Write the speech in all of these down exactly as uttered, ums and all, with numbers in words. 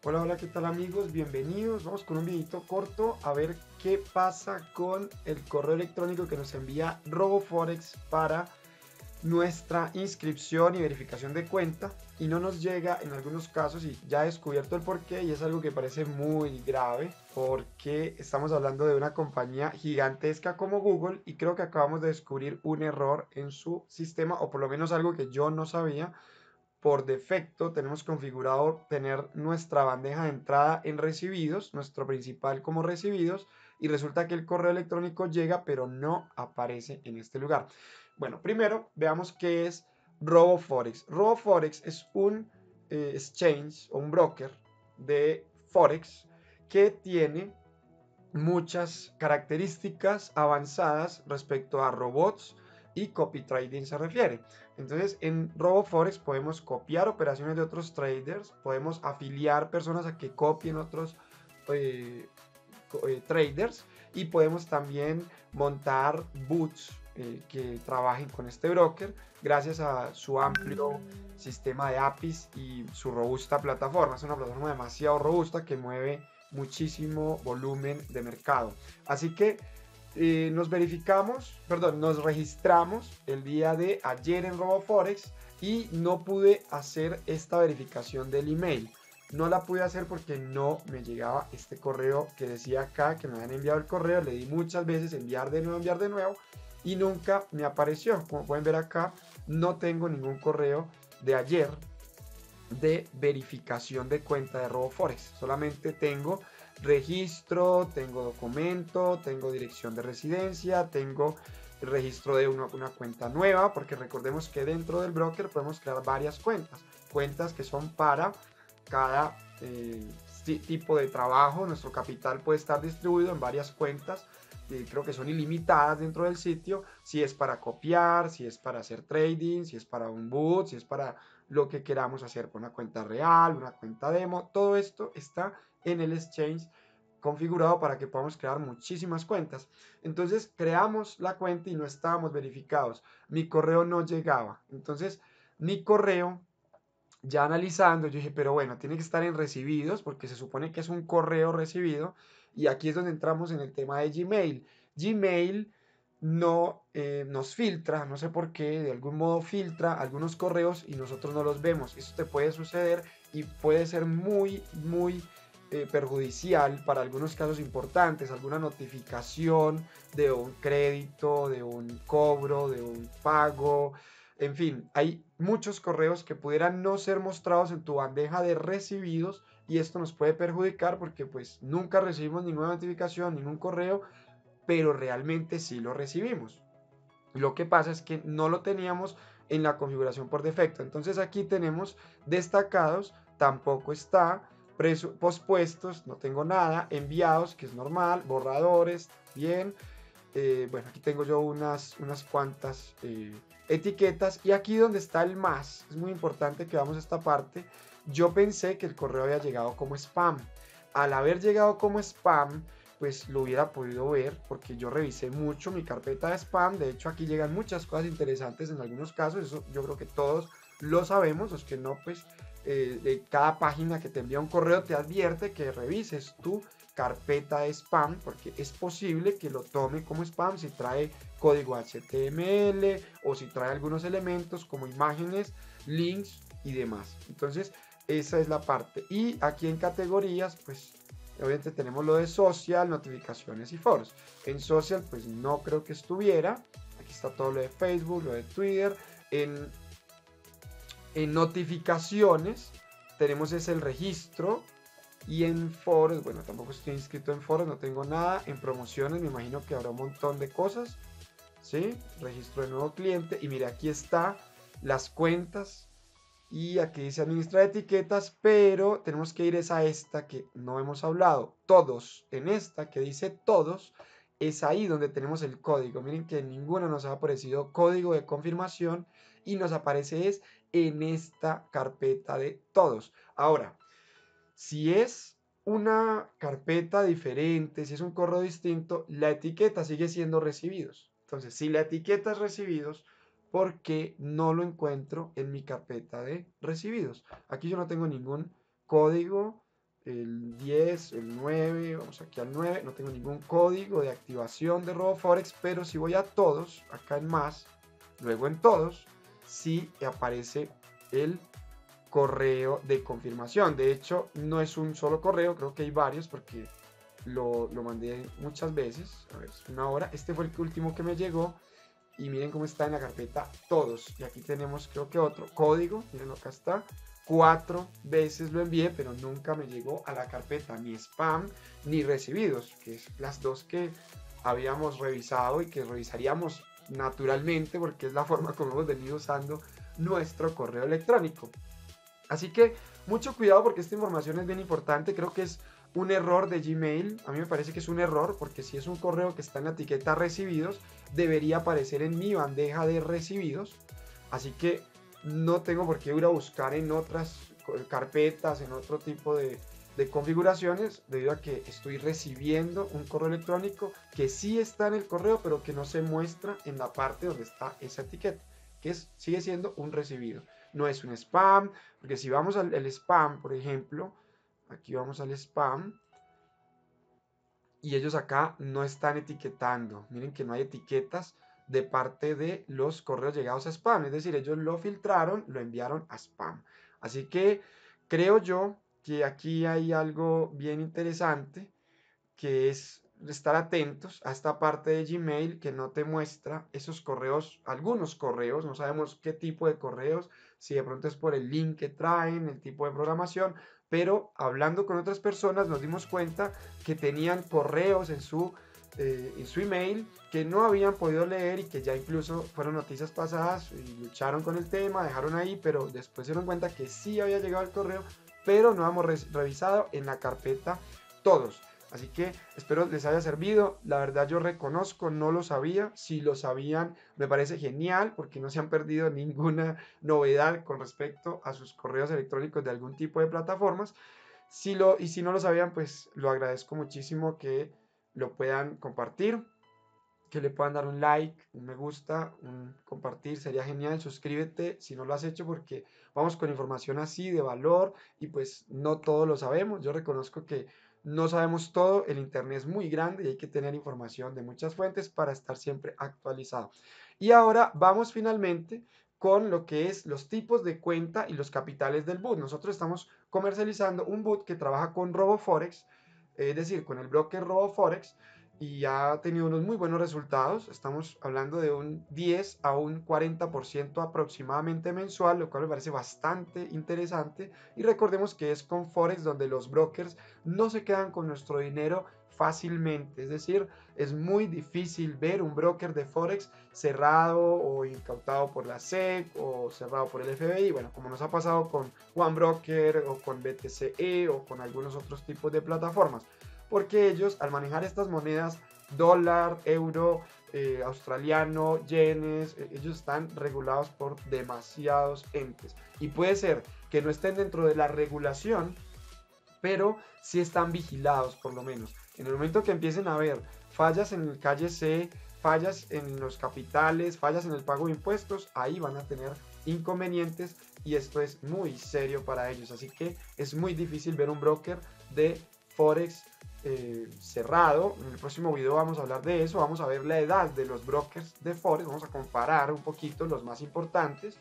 Hola, hola, ¿qué tal amigos? Bienvenidos. Vamos con un videito corto a ver qué pasa con el correo electrónico que nos envía RoboForex para nuestra inscripción y verificación de cuenta y no nos llega en algunos casos y ya he descubierto el porqué y es algo que parece muy grave porque estamos hablando de una compañía gigantesca como Google y creo que acabamos de descubrir un error en su sistema o por lo menos algo que yo no sabía. Por defecto tenemos configurado tener nuestra bandeja de entrada en recibidos, nuestro principal como recibidos, y resulta que el correo electrónico llega, pero no aparece en este lugar. Bueno, primero veamos qué es RoboForex. RoboForex es un eh, exchange o un broker de Forex que tiene muchas características avanzadas respecto a robots y copy trading se refiere. Entonces, en RoboForex podemos copiar operaciones de otros traders, podemos afiliar personas a que copien otros eh, eh, traders y podemos también montar bots eh, que trabajen con este broker gracias a su amplio sistema de A P Is y su robusta plataforma. Es una plataforma demasiado robusta que mueve muchísimo volumen de mercado. Así que eh, nos verificamos, perdón, nos registramos el día de ayer en RoboForex y no pude hacer esta verificación del email. No la pude hacer porque no me llegaba este correo que decía acá que me habían enviado el correo. Le di muchas veces enviar de nuevo, enviar de nuevo y nunca me apareció. Como pueden ver acá, no tengo ningún correo de ayer de verificación de cuenta de RoboForex. Solamente tengo registro, tengo documento, tengo dirección de residencia, tengo el registro de una, una cuenta nueva, porque recordemos que dentro del broker podemos crear varias cuentas, cuentas que son para cada eh, tipo de trabajo. Nuestro capital puede estar distribuido en varias cuentas, eh, creo que son ilimitadas dentro del sitio, si es para copiar, si es para hacer trading, si es para un boot, si es para lo que queramos hacer con una cuenta real, una cuenta demo, todo esto está en el exchange configurado para que podamos crear muchísimas cuentas. Entonces creamos la cuenta y no estábamos verificados. Mi correo no llegaba. Entonces mi correo, ya analizando, yo dije, pero bueno, tiene que estar en recibidos porque se supone que es un correo recibido. Y aquí es donde entramos en el tema de Gmail. Gmail no eh, nos filtra, no sé por qué, de algún modo filtra algunos correos y nosotros no los vemos. Eso te puede suceder y puede ser muy, muy eh, perjudicial para algunos casos importantes, alguna notificación de un crédito, de un cobro, de un pago, en fin, hay muchos correos que pudieran no ser mostrados en tu bandeja de recibidos y esto nos puede perjudicar porque pues nunca recibimos ninguna notificación, ningún correo, pero realmente sí lo recibimos. Lo que pasa es que no lo teníamos en la configuración por defecto. Entonces aquí tenemos destacados, tampoco está, pospuestos, no tengo nada, enviados, que es normal, borradores, bien. Eh, bueno, aquí tengo yo unas, unas cuantas eh, etiquetas y aquí donde está el más, es muy importante que vamos a esta parte. Yo pensé que el correo había llegado como spam. Al haber llegado como spam, pues lo hubiera podido ver porque yo revisé mucho mi carpeta de spam. De hecho, aquí llegan muchas cosas interesantes en algunos casos. Eso yo creo que todos lo sabemos. Los que no, pues eh, de cada página que te envía un correo te advierte que revises tu carpeta de spam porque es posible que lo tome como spam si trae código H T M L o si trae algunos elementos como imágenes, links y demás. Entonces, esa es la parte. Y aquí en categorías, pues obviamente tenemos lo de social, notificaciones y foros. En social, pues no creo que estuviera. Aquí está todo lo de Facebook, lo de Twitter. En, en notificaciones tenemos es el registro. Y en foros, bueno, tampoco estoy inscrito en foros, no tengo nada. En promociones me imagino que habrá un montón de cosas. ¿Sí? Registro de nuevo cliente. Y mire, aquí está las cuentas. Y aquí dice administrar etiquetas, pero tenemos que ir es a esta que no hemos hablado. Todos, en esta que dice todos, es ahí donde tenemos el código. Miren que en ninguna nos ha aparecido código de confirmación y nos aparece es en esta carpeta de todos. Ahora, si es una carpeta diferente, si es un correo distinto, la etiqueta sigue siendo recibidos. Entonces, si la etiqueta es recibidos, ¿por qué no lo encuentro en mi carpeta de recibidos? Aquí yo no tengo ningún código el diez, el nueve, vamos aquí al nueve, no tengo ningún código de activación de RoboForex, pero si voy a todos, acá en más, luego en todos, sí aparece el correo de confirmación. De hecho, no es un solo correo, creo que hay varios porque lo, lo mandé muchas veces. A ver, es una hora. Este fue el último que me llegó. Y miren cómo está en la carpeta todos. Y aquí tenemos creo que otro código. Miren, acá está. Cuatro veces lo envié, pero nunca me llegó a la carpeta ni spam ni recibidos, que es las dos que habíamos revisado y que revisaríamos naturalmente porque es la forma como hemos venido usando nuestro correo electrónico. Así que mucho cuidado porque esta información es bien importante. Creo que es un error de Gmail. A mí me parece que es un error porque si es un correo que está en la etiqueta recibidos, debería aparecer en mi bandeja de recibidos. Así que no tengo por qué ir a buscar en otras carpetas, en otro tipo de, de configuraciones, debido a que estoy recibiendo un correo electrónico que sí está en el correo, pero que no se muestra en la parte donde está esa etiqueta, que es, sigue siendo un recibido. No es un spam, porque si vamos al el spam, por ejemplo, aquí vamos al spam, y ellos acá no están etiquetando. Miren que no hay etiquetas de parte de los correos llegados a spam. Es decir, ellos lo filtraron, lo enviaron a spam. Así que creo yo que aquí hay algo bien interesante, que es estar atentos a esta parte de Gmail que no te muestra esos correos, algunos correos, no sabemos qué tipo de correos, si de pronto es por el link que traen, el tipo de programación, pero hablando con otras personas nos dimos cuenta que tenían correos en su, eh, en su email que no habían podido leer y que ya incluso fueron noticias pasadas y lucharon con el tema, dejaron ahí, pero después se dieron cuenta que sí había llegado el correo, pero no hemos re revisado en la carpeta todos. Así que espero les haya servido. La verdad yo reconozco, no lo sabía. Si lo sabían, me parece genial porque no se han perdido ninguna novedad con respecto a sus correos electrónicos de algún tipo de plataformas. Si lo, y si no lo sabían, pues lo agradezco muchísimo que lo puedan compartir, que le puedan dar un like, un me gusta, un compartir, sería genial. Suscríbete si no lo has hecho porque vamos con información así de valor y pues no todo lo sabemos. Yo reconozco que no sabemos todo, el internet es muy grande y hay que tener información de muchas fuentes para estar siempre actualizado. Y ahora vamos finalmente con lo que es los tipos de cuenta y los capitales del boot. Nosotros estamos comercializando un boot que trabaja con RoboForex, es decir, con el broker RoboForex, y ha tenido unos muy buenos resultados. Estamos hablando de un diez a un cuarenta por ciento aproximadamente mensual, lo cual me parece bastante interesante. Y recordemos que es con Forex donde los brokers no se quedan con nuestro dinero fácilmente. Es decir, es muy difícil ver un broker de Forex cerrado o incautado por la S E C o cerrado por el F B I. Bueno, como nos ha pasado con OneBroker o con B T C E o con algunos otros tipos de plataformas, porque ellos al manejar estas monedas, dólar, euro, eh, australiano, yenes, eh, ellos están regulados por demasiados entes. Y puede ser que no estén dentro de la regulación, pero sí están vigilados por lo menos. En el momento que empiecen a haber fallas en el calle C, fallas en los capitales, fallas en el pago de impuestos, ahí van a tener inconvenientes y esto es muy serio para ellos. Así que es muy difícil ver un broker de Forex eh, cerrado. En el próximo video vamos a hablar de eso, vamos a ver la edad de los brokers de Forex, vamos a comparar un poquito los más importantes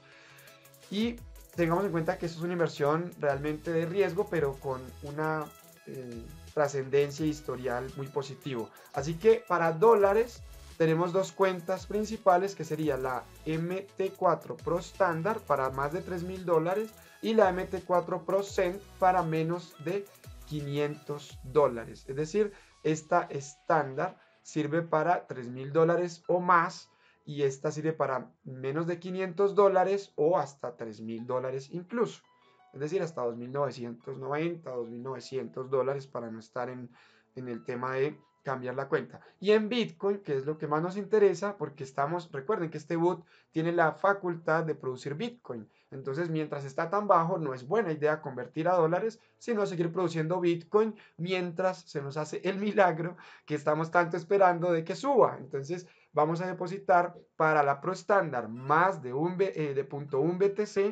y tengamos en cuenta que esto es una inversión realmente de riesgo, pero con una eh, trascendencia historial muy positivo. Así que para dólares tenemos dos cuentas principales, que sería la M T cuatro Pro Standard para más de tres mil dólares y la M T cuatro Pro Cent para menos de quinientos dólares. Es decir, esta estándar sirve para tres mil dólares o más y esta sirve para menos de quinientos dólares o hasta tres mil dólares incluso. Es decir, hasta dos mil novecientos noventa, dos mil novecientos dólares para no estar en, en el tema de cambiar la cuenta. Y en Bitcoin, que es lo que más nos interesa, porque estamos, recuerden que este boot tiene la facultad de producir Bitcoin. Entonces, mientras está tan bajo, no es buena idea convertir a dólares, sino seguir produciendo Bitcoin mientras se nos hace el milagro que estamos tanto esperando de que suba. Entonces, vamos a depositar para la Pro Standard más de, un, eh, de punto uno B T C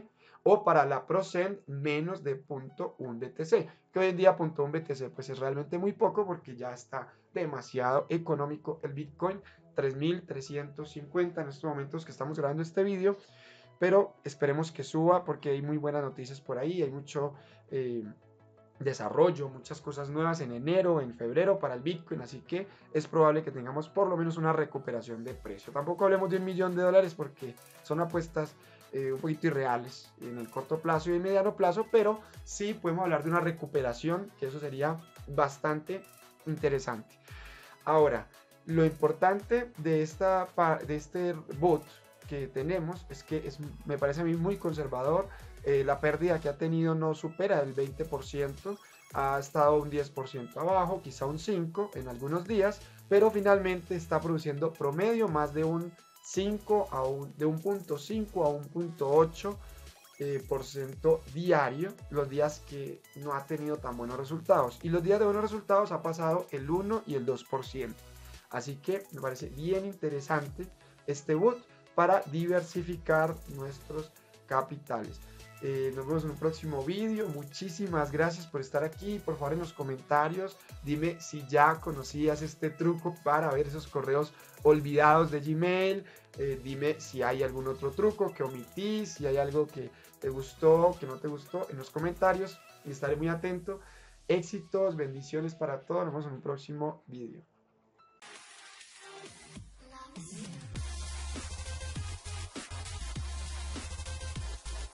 o para la Procent menos de punto uno B T C, que hoy en día punto uno B T C pues es realmente muy poco porque ya está demasiado económico el Bitcoin, tres mil trescientos cincuenta en estos momentos que estamos grabando este vídeo, pero esperemos que suba porque hay muy buenas noticias por ahí, hay mucho eh, desarrollo, muchas cosas nuevas en enero, en febrero para el Bitcoin, así que es probable que tengamos por lo menos una recuperación de precio. Tampoco hablemos de un millón de dólares porque son apuestas eh, un poquito irreales en el corto plazo y en mediano plazo, pero sí podemos hablar de una recuperación, que eso sería bastante interesante. Ahora, lo importante de, esta, de este bot que tenemos es que es, me parece a mí muy conservador. Eh, la pérdida que ha tenido no supera el veinte por ciento, ha estado un diez por ciento abajo, quizá un cinco por ciento en algunos días, pero finalmente está produciendo promedio más de un cinco a un, de un punto cinco a un punto ocho eh, por ciento diario, los días que no ha tenido tan buenos resultados, y los días de buenos resultados ha pasado el uno y el dos por ciento. Así que me parece bien interesante este bot para diversificar nuestros capitales. Eh, nos vemos en un próximo vídeo. Muchísimas gracias por estar aquí. Por favor, en los comentarios dime si ya conocías este truco para ver esos correos olvidados de Gmail. Eh, dime si hay algún otro truco que omití, si hay algo que te gustó, que no te gustó en los comentarios, y estaré muy atento. Éxitos, bendiciones para todos. Nos vemos en un próximo vídeo.